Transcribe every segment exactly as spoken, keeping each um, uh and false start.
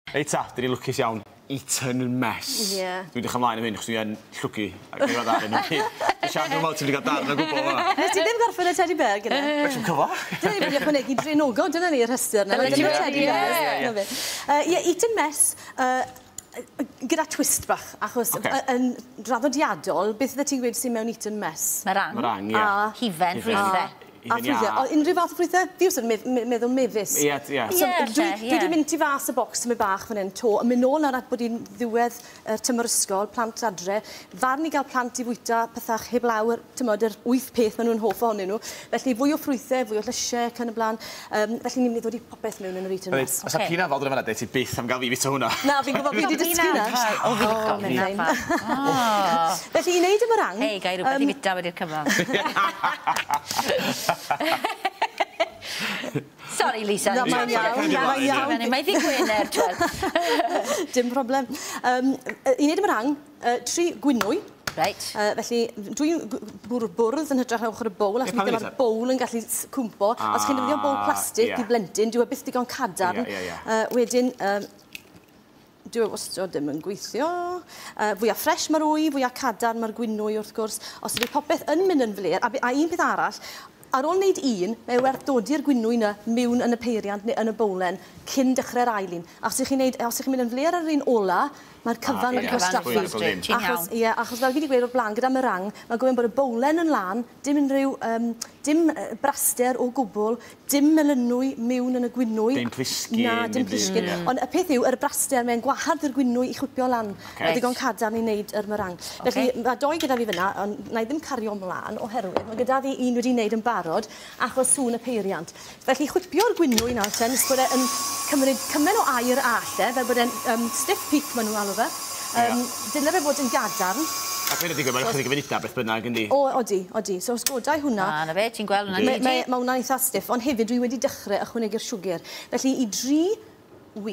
Reit ta, dyn ni lwcus iawn. Eton mess. Ie. Dwi'n dych ymlaen am hyn, chos dwi'n llwgu. Ac dwi'n rhaid ar nhw. Dwi'n siarad nhw'n fawr ti'n gael darn o gwbl yma. Nes ti ddim gorffen y teddy bear gyda? Beth yw'n cyfa? Dyna ni wedi ychwanegu drenogod, dyna ni'r rhestr yna. Dyna teddy bear. Ie, Eton mess, gyda twist bach, achos yn draddodiadol, beth ydych ti'n gweud sy'n mewn Eton mess? Marang. Marang, ie. Hifen, ffrwythau. A ffrwythau, unrhyw fath o ffrwythau? Fi wrth yn meddwl mefus. Ie, ie. Dwi wedi mynd i fas y bocs tyma bach fan hyn to, yn mynd nôl nawr at bod i'n ddiwedd tymor ysgol, plant adre, farn i gael plant i fwyta pethach heb lawr, tymod, yr wyth peth maen nhw'n hoff ohonyn nhw. Felly fwy o ffrwythau, fwy o llysiau, can y blaen. Felly ni'n mynd i ddod i popeth mewn yn yr Eton mess. Os a pina fal dwi'n fanna, ti byth am gael fi bita hwnna. Na, fi'n gwybod fi wedi dysgu na. O, fi wedi cofio. Felly i wneud y marang... Hei, gai rhywbeth i fita wedi'r cyfan. Sorry, Lisa. Na, mae'n iawn, mae'n iawn. Mae ddi Gwener, twel. Dim problem. I wneud y marang, tri gwynwy. Reit. Felly, dwi'n bwrdd yn hydrach ochr y bowl, ac mae'r bowl yn gallu cwmpo. Os chi'n defnyddio bowl plastig i blentyn, dwi'n byth digon cadarn. Wedyn, dwi'n wastad ddim yn gweithio. Fwy a ffres mae'r wy, fwy a cadarn mae'r gwynwy wrth gwrs. Os ydy popeth yn mynd yn fler, a un peth arall, ar ôl wneud un, mae werth dodi'r gwynwy yna mewn yn y peiriant neu yn y bowlen cyn dechrau'r ail un. Os ych chi'n mynd yn fler ar yr un ola, mae'r cyfan wedi gwastraffu. Achos fel fi wedi gweud o'r blaen, gyda marang, mae'n gofyn bod y bowlen yn lan, dim unrhyw, dim braster o gwbl, dim melynwy mewn yn y gwynwy. Dim plisgyn. Na, dim plisgyn. Ond y peth yw, yr braster, mae'n gwahardd yr gwynwy i chwipio lan. Mae digon cadarn i wneud yr marang. Felly, mae doi gyda fi fyna, ond na i ddim cario ymlaen oherwydd. Mae gyda fi un wedi wneud yn barod, achos sŵn y peiriant. Felly, chwipio'r gwynwy nawr ten, nes bod e'n cymryd cymen o air a alle, fel bod e'n stiff peak maen nhw alw fe. Dyle fe fod yn gadarn. Ac fe wedi gwybod, mae'n chydig fynd beth bynnag yn di. O, odi, odi. So, os godau hwnna... Na, na fe, ti'n gweld hwnna. Mae hwnna'n eitha stiff, ond hefyd dwi wedi dechrau ychwanegu'r siwgr. Felly, i dri wy,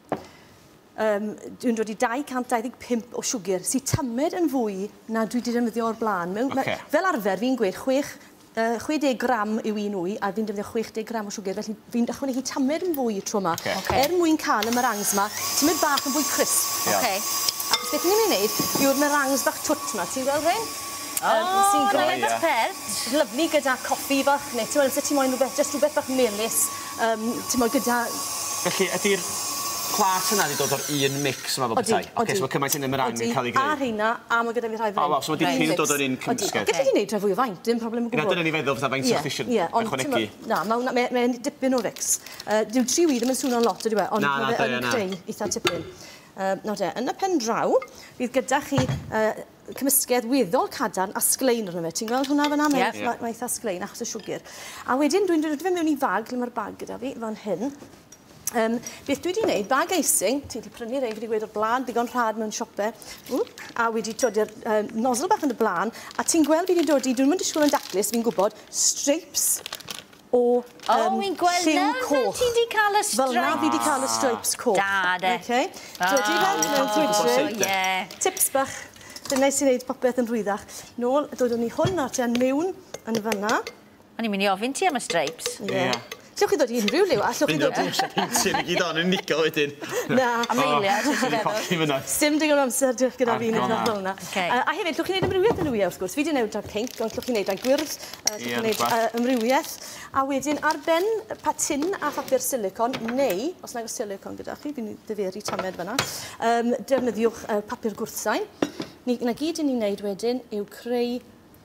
dwi'n dod i dau cant dau ddeg pump o siwgr, sy'n tymed yn fwy na dwi wedi defnyddio o'r blaen. Fel arfer, fi'n gweud chwedeg gram yw un wy, a fi'n defnyddio chwedeg gram o siwgr, felly fi'n ychwanegu tamed yn fwy tro yma. Er mwyn cael y marangs yma, tymed bach yn fwy crisp. Achos beth ni'n mynd i wneud, yw'r marangs bach twt yma, ti'n gweld rhain? O, mae'n pert. Lyflu gyda coffi bach, neu ti'n meddwl, ti'n moyn rhywbeth, jyst rhywbeth bach melys, ti'n moyn gyda... Felly, ydy'r plas yna wedi dod o'r un mix yma fel bethau? Oce, so mae cymaint yn y marang yn cael ei greu? Ar hynna, a mae gyda fi rhai faint. O, so mae dipyn yn dod o'r un cymysgedd? Gyda ni'n neud rhai fwy o faint, dim problem o gwbl. Dyna ni feddwl fatha faint o'ch eisiau ychwanegu? Na, mae'n dipyn o fix. Dyw tri wy ddim yn swnio'n lot, ydy we, ond mae'n creu eitha tipyn. Nawr de, yn y pen draw, bydd gyda chi cymysgedd weddol cadarn a sglein arno fe. Ti'n gweld hwnna fyna? Mae eitha sglein achos y siwgr. A wedyn, dwi'n dod fe mewn i fag, lle mae'r bag gyda fi, fan hyn. Beth dwi wedi gwneud, bag icing, ti wedi prynu rei, fi wedi gweud o'r blaen, digon rhad mewn siope, a wedi dodi'r nozzle bach yn y blaen, a ti'n gweld fi wedi dod i, dwi'n mynd i sgwyl yn daclus, fi'n gwybod, stripes o lliw coch. O, fi'n gweld na, fel ti wedi cael y stripes. Fel na fi wedi cael y stripes coch. Da, de. Dodi fel mewn ffrwydri. Tips bach, dyna i sy'n neud popeth yn rhwyddach. Nôl, dod o'n i hwn ar ten mewn yn fanna. O'n i'n mynd i ofyn ti am y stripes. Ie. Llwch chi ddod i unrhyw liw, a llwch chi ddod i... Fynd o'r peintyn i gyd o'n yn nico wedyn. Na. Am eiliad, ti'n feddwl. Sim digon amser diolch gyda fi wneud fel hwnna. A hefyd, llwch chi'n neud ymrywiaeth yn wyau, wrth gwrs. Fi wedi neud ar pinc, ond llwch chi'n neud ar gwyrdd, llwch chi'n neud ymrywiaeth. A wedyn, ar ben patin a phapur silicon, neu, os nag o silicon gyda chi, fi'n dyferu tamed fyna, defnyddiwch papur gwrthsain. Na gyd i ni'n neud wedyn yw creu...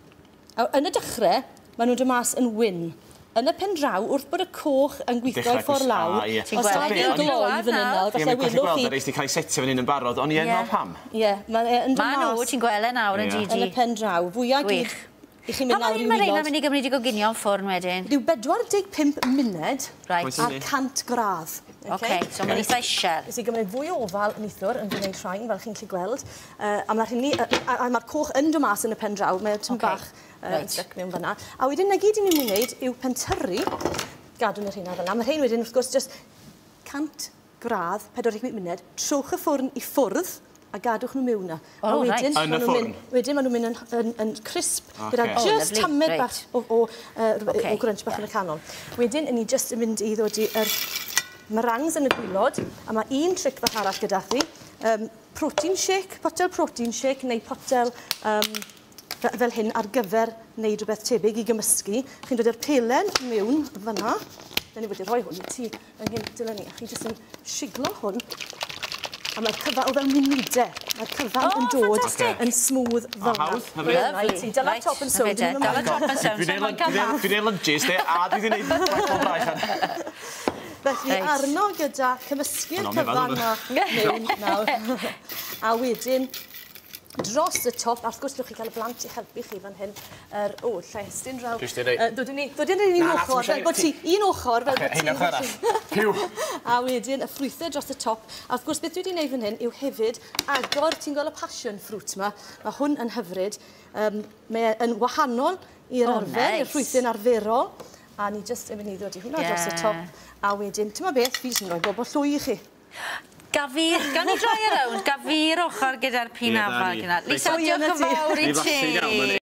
Yn y dechrau, maen nhw'n dod mas yn wyn. Yn y pen draw, wrth bod y coch yn gweithio i ffordd lawr, os da fi'n gloi fan yna, falle welwch chi... Ie, mae'n gallu cael ei setio fan hyn yn barod, ond ie, fel pam? Ie, mae'n dod mas... Ma nhw, ti'n gweld e nawr yn Gigi. Yn y pen draw, fwyaf gyd... I chi'n mynd nawr i wilod. Pa mae'n mynd i gymryd i goginio yn ffwrn wedyn? Dyw bedwar deg pump muned a cant gradd. Oce, so mae'n eitha isiel. Nes i gymryd fwy o ofal nithwr yn gwneud rhain, fel chi'n gallu gweld. A mae'r coch yn dod mas yn y pen draw, mae'r tyn bach yn styc mewn fyna. A wedyn, na gyd i ni'n wneud yw pentyrru, gadw'n yr hynna fyna. Mae'r hyn wedyn, wrth gwrs, just cant gradd, pedwar deg pump muned, trwch y ffwrn i ffwrdd, a gadwch nhw mewn na. O, reit. Yn y ffwrn? Wedyn maen nhw'n mynd yn crisp, gyda just tamed bach o grunch bach yn y canol. Wedyn, ni just yn mynd i ddod i'r meringues yn y gwylod, a mae un tric fach arall gyda chi. Um, protein shake, potel protein shake, neu potel um, fel hyn ar gyfer wneud rhywbeth tebyg i gymysgu. Chi'n dod i'r pelen mewn fyna. Dyna ni wedi rhoi hwn i ti yng nghynt dylen ni. A chi jyst yn siglo hwn. A mae'r cyfan o fel munudau. Mae'r cyfan oh, yn dod fantastic. yn smooth fel yna. Hawdd, hyfryd. Dyla top yn sôn. Dyla top yn sôn. Dwi'n neud lunges, de, a dwi wedi neud gwaith o'n braich. Felly arno gyda cymysgu'r cyfan yma mewn nawr. A wedyn, dros y top, a wrth gwrs rwy'ch chi cael y blant i helpu chi fan hyn, yr o, llestyn draw. Dwi eisiau neud. Dod ni, dod i'n un ochr, fel bod ti, un ochr, fel bod ti'n ochr Piw. A wedyn, y ffrwythau dros y top. A wrth gwrs, beth dwi wedi gwneud fan hyn yw hefyd agor, ti'n gweld y passion fruit yma, mae hwn yn hyfryd. Um, mae yn wahanol i'r Oh, arfer, nice. i'r ffrwythau'n arferol. A ni jyst yn mynd i ddod i hwnna dros y top. A wedyn, ti'n ma beth, fi jyst yn rhoi bobl llwy i chi. Gafir, gan ni droi around, gafir ochr gyda'r pinafal gyda. Lisa, diolch yn fawr i ti.